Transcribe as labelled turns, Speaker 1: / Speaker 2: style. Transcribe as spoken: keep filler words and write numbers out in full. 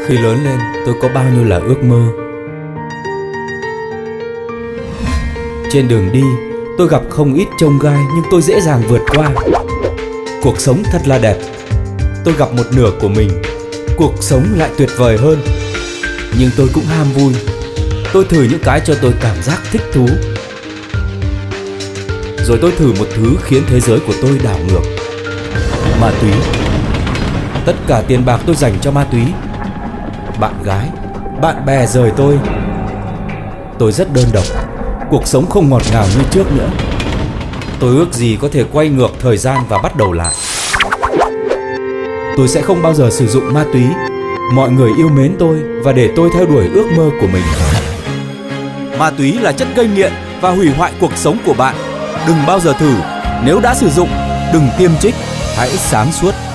Speaker 1: Khi lớn lên, tôi có bao nhiêu là ước mơ. Trên đường đi, tôi gặp không ít chông gai nhưng tôi dễ dàng vượt qua. Cuộc sống thật là đẹp. Tôi gặp một nửa của mình. Cuộc sống lại tuyệt vời hơn. Nhưng tôi cũng ham vui. Tôi thử những cái cho tôi cảm giác thích thú. Rồi tôi thử một thứ khiến thế giới của tôi đảo ngược. Ma túy. Tất cả tiền bạc tôi dành cho ma túy. Bạn gái, bạn bè rời tôi. Tôi rất đơn độc. Cuộc sống không ngọt ngào như trước nữa. Tôi ước gì có thể quay ngược thời gian và bắt đầu lại. Tôi sẽ không bao giờ sử dụng ma túy. Mọi người yêu mến tôi và để tôi theo đuổi ước mơ của mình. Ma túy là chất gây nghiện và hủy hoại cuộc sống của bạn. Đừng bao giờ thử. Nếu đã sử dụng, đừng tiêm trích. Hãy sáng suốt.